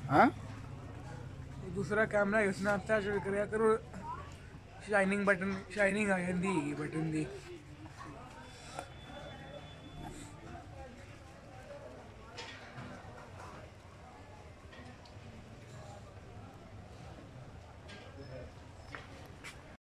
हाँ दूसरा कैमरा है, स्नैपचैट करा करो। शाइनिंग बटन, शाइनिंग आ जाती है बटन दी।